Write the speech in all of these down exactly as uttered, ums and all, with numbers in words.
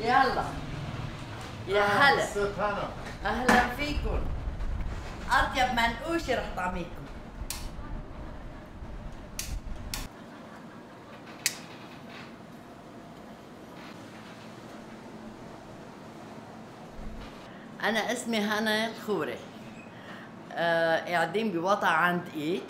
يلا يا هلا. ست هنا. اهلا فيكم. اطيب منقوشه رح طعميكم. انا اسمي هنا الخوري. آه قاعدين بوطا عند ايد،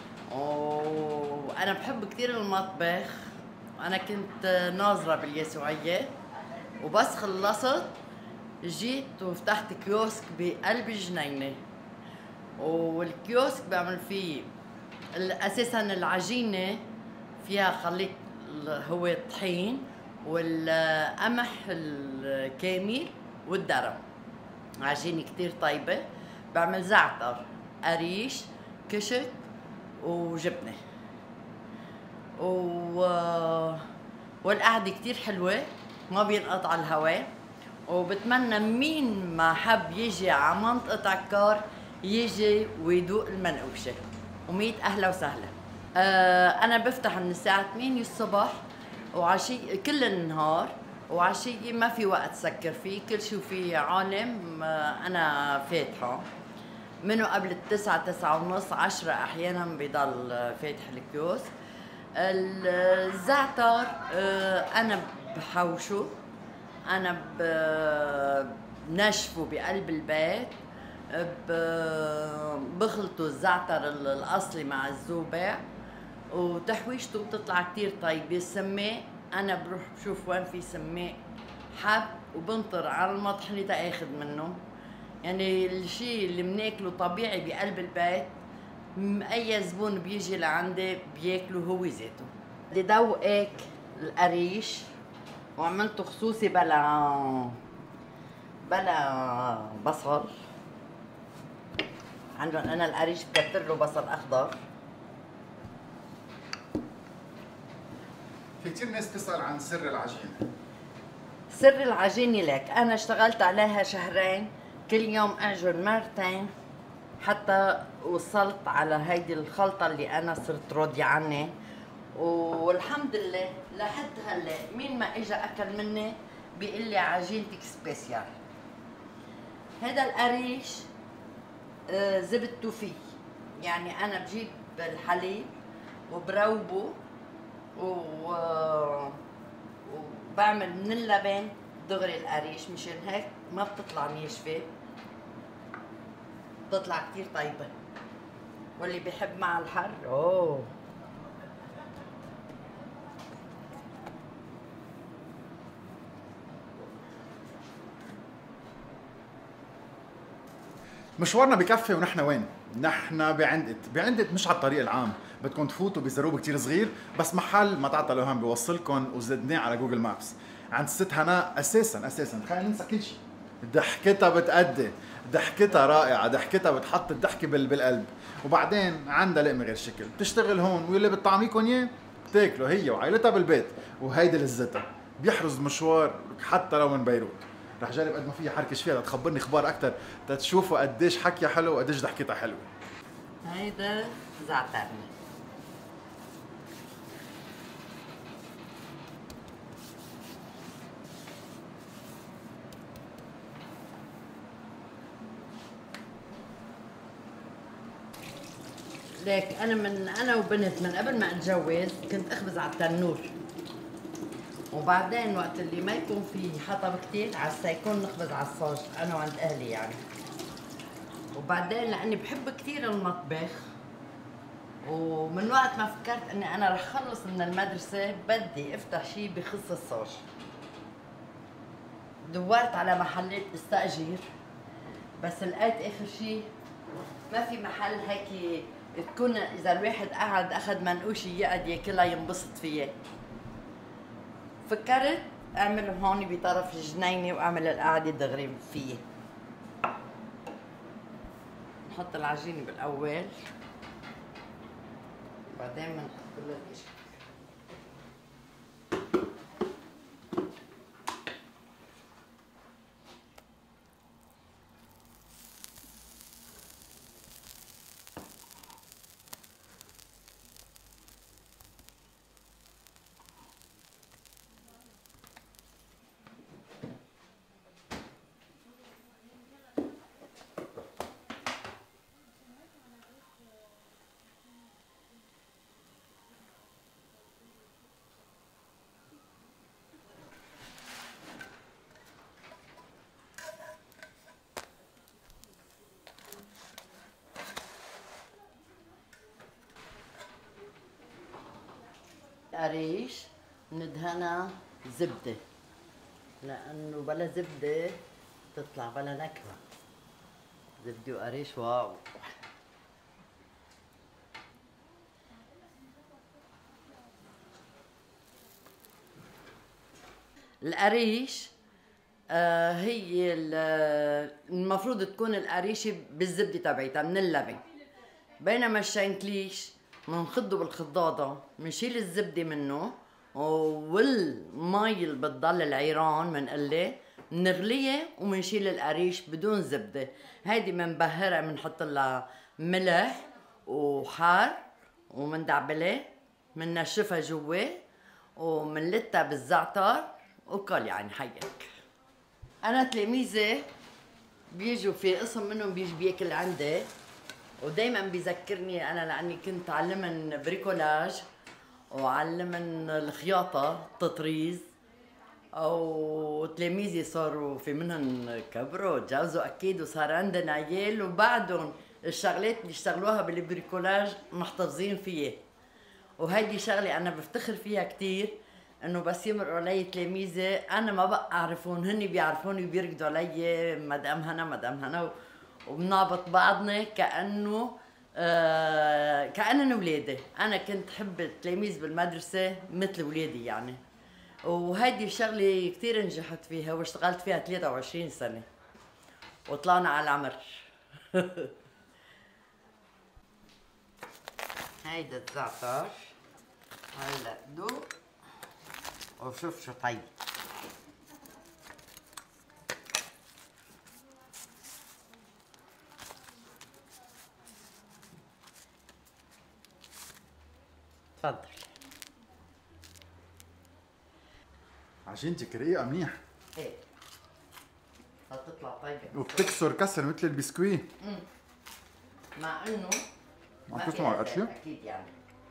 وانا بحب كثير المطبخ. انا كنت ناظره باليسوعيه، وبس خلصت جيت وفتحت كيوسك بقلب الجنينه. والكيوسك بعمل فيه اساسا العجينه فيها خليط هو الطحين والقمح الكامل والدرم. عجينه كتير طيبه. بعمل زعتر، قريش، كشك وجبنه. و... والقعده كتير حلوه، ما بينقطع الهواء. وبتمنى مين ما حب يجي على منطقة عكار يجي ويدوق المنقوشة. وميت أهلا وسهلا. آه أنا بفتح من الساعة ثمانية الصبح وعشي كل النهار، وعشية ما في وقت سكر فيه، كل شو في عالم آه أنا فاتحة منه قبل التسعة، تسعة ونص، عشرة أحيانا بضل فاتح الكيوس. الزعتر آه أنا بحوشه، أنا بنشفه بقلب البيت، بخلطوا الزعتر الأصلي مع الزوبع، وتحويشته بتطلع كتير طيبة. السماق أنا بروح بشوف وين في سماق حب وبنطر على المطحنة تاخذ منه. يعني الشيء اللي بناكله طبيعي بقلب البيت، أي زبون بيجي لعندي بياكله هو ذاته. بدي دوقك القريش، وعملته خصوصي بلا بلا بصل. عندهم انا القريش بكتر له بصل اخضر. في كثير ناس تسأل عن سر العجينة. سر العجينة لك، انا اشتغلت عليها شهرين، كل يوم اعجن مرتين حتى وصلت على هيدي الخلطة اللي انا صرت راضية عنها. والحمد لله لحد هلا مين ما اجى اكل مني بيقول لي عجينتك سبيسيال. هذا القريش آه زبدته فيه، يعني انا بجيب الحليب وبروبه و... وبعمل من اللبن دغري القريش، مشان هيك ما بتطلع ناشفه، بتطلع كتير طيبه. واللي بيحب مع الحر اوه. مشوارنا بكفي ونحن وين؟ نحن بعندت، بعندت مش على الطريق العام، بدكم تفوتوا بزروب كتير صغير، بس محل ما تعطلوا هم بيوصلكم وزدناه على جوجل مابس. عند الست هنا اساسا اساسا خلينا ننسى كل شيء. ضحكتها بتأدي، ضحكتها رائعة، ضحكتها بتحط الضحكة بالقلب، وبعدين عندها لقمة غير شكل، بتشتغل هون واللي بتطعميكم اياه بتاكلوا هي وعائلتها بالبيت، وهيدي لذتها. بيحرز مشوار حتى لو من بيروت. رح جرب قد ما فيها حركش فيها لتخبرني اخبار اكثر، تتشوفوا قديش حكيها حلو وقديش ضحكتها حلوه. هيدا زعترنا. ليك انا من انا وبنت من قبل ما اتجوز كنت اخبز على التنور، وبعدين وقت اللي ما يكون في حطب كتير على السيكون نخبز على الصاج انا وعند اهلي يعني. وبعدين لاني بحب كثير المطبخ، ومن وقت ما فكرت اني انا رح خلص من المدرسه بدي افتح شيء بخص الصاج، دورت على محلات استاجير، بس لقيت اخر شيء ما في محل هيك تكون اذا الواحد قعد اخذ منقوشه يقعد ياكلها ينبسط فيها. فكرت اعمل هون بطرف الجنينه واعمل القعده دغري فيه. نحط العجينه بالاول، بعدين بنحط كل الاشياء. القريش ندهنها زبدة، لأنه بلا زبدة تطلع بلا نكهة. زبدة وقريش واو. القريش آه هي المفروض تكون القريشة بالزبدة تبعتها من اللبن، بينما الشنكليش منخده بالخضاضة، منشيل الزبدة منه والمي اللي بتضل العيران منقلي منغليه ومنشيل القريش بدون زبدة. هيدي منبهرها منحط لها ملح وحار ومندعبلها مننشفها جوا ومنلتها بالزعتر وكل يعني حيك. انا تلاميذي بيجوا في قسم منهم بيجي بياكل عندي ودايما بيذكرني انا لاني كنت علمن بريكولاج وعلمن الخياطه تطريز، او تلاميذي صاروا في منهم كبروا تجوزوا اكيد وصار عندنا عيال وبعدهم الشغلات اللي اشتغلوها بالبريكولاج محتفظين فيها. وهيدي شغله انا بفتخر فيها كثير، انه بس يمرقوا علي تلاميذي انا ما بقى اعرفهم، هن بيعرفوني وبيركضوا علي مدام هنا مدام هنا وبنعبط بعضنا كانه آه كانن اولادي. انا كنت حب التلاميذ بالمدرسه مثل اولادي يعني، وهيدي الشغله كثير نجحت فيها واشتغلت فيها ثلاثة وعشرين سنه وطلعنا على العمر. هيدا الزعتر هلا دوق وشوف شو طيب. تفضل. عجينتك رقيقة منيح. ايه هتطلع طيبة وبتكسر كسر مثل البسكوي. امم مع انه عم تسمع على القرشة؟ اكيد يعني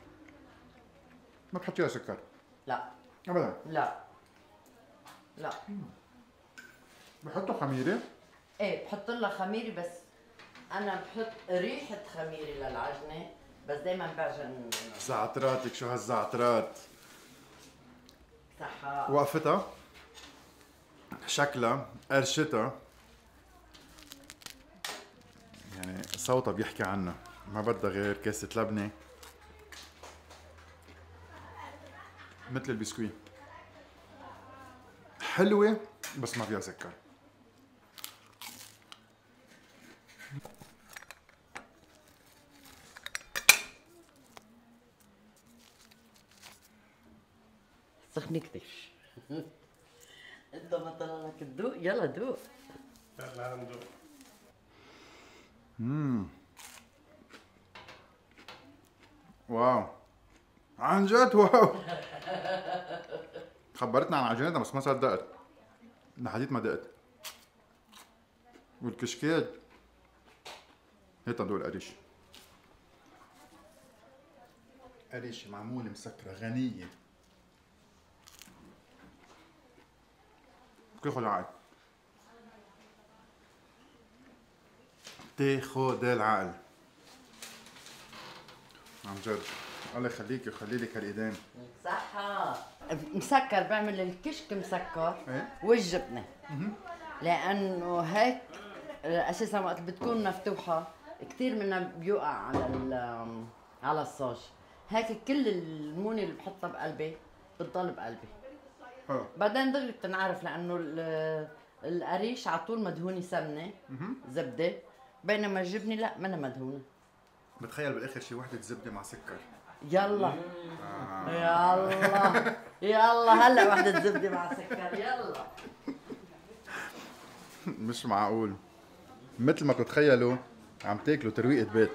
ما بتحطيها سكر؟ لا ابدا. لا لا. بحطوا خميرة؟ ايه بحط لها خميرة، بس انا بحط ريحة خميرة للعجنة، بس دايما بعجن. زعتراتك شو هالزعترات؟ صحة. وقفتها شكلها قرشتها يعني صوتها بيحكي عنها، ما بدها غير كاسة لبنة مثل البسكوي، حلوة بس ما فيها سكر. سخنة كتير. انت ما طلع لك تدوق؟ يلا دوق. يلا ندوق. امم واو عن جد واو. خبرتنا عن عجينتها بس ما صدقت، لحديت ما دقت. والكشكيل هي تندوق القريش. قريش معمولة مسكرة غنية. بتاخد العقل، بتاخد العقل عن جد. الله يخليك ويخلي لك هالايدين. صحة. مسكر، بعمل الكشك مسكر ايه؟ والجبنة، لأنه هيك أساسا وقت بتكون مفتوحة كثير منها بيوقع على على الصاج، هيك كل المونة اللي بحطها بقلبي بتضل بقلبي. حلو. بعدين دغري بتنعرف لأنه القريش على طول مدهونة سمنة زبدة، بينما الجبنة لا منها مدهونة. بتخيل بالاخر شي وحدة زبدة مع سكر. يلا آه. يلا يلا هلا وحدة زبدة مع سكر يلا. مش معقول، مثل ما بتتخيلوا عم تاكلوا ترويقة بيت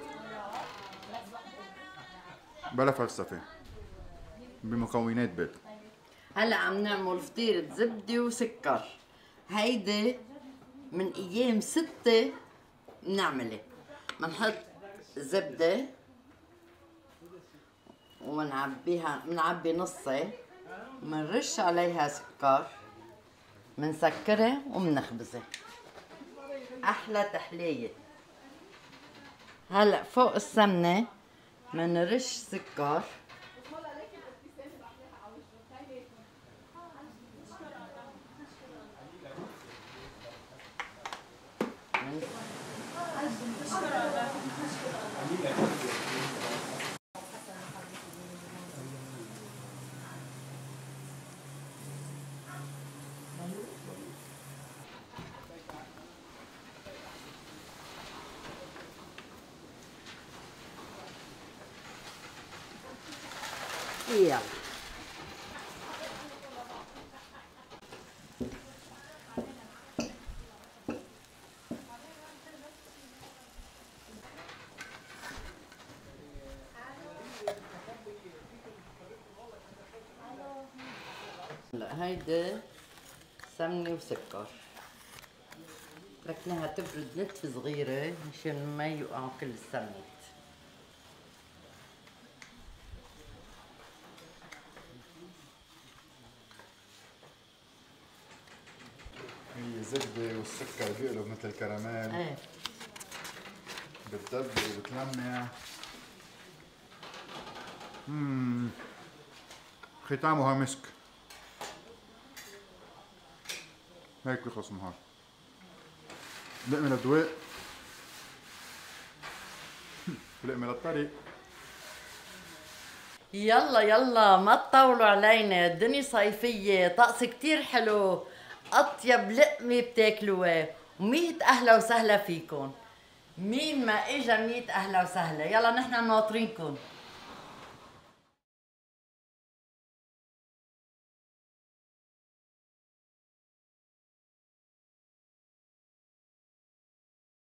بلا فلسفة بمكونات بيت. هلا عم نعمل فطيرة زبدة وسكر، هيدي من ايام ستة بنعملها. بنحط زبدة ومنعبيها، منعبي نصها، منرش عليها سكر، منسكرها ومنخبزها، احلى تحلية. هلا فوق السمنة منرش سكر يلا هلا هيدي سمنة وسكر، تركناها تبرد نتفة صغيرة مشان ما يوقعوا كل السمنات. هي زبدة والسكر بيقلب مثل الكراميل. ايه بتدبل وبتلمع. اممم ختامها مسك. هيك بيخلص النهار. لقمة للدواء ولقمة للطريق. يلا يلا ما تطولوا علينا، الدنيا صيفية، طقس كتير حلو، أطيب لقمة بتاكلوها، ومية أهلا وسهلا فيكن. مين ما إجا مية أهلا وسهلا، يلا نحن ناطرينكن.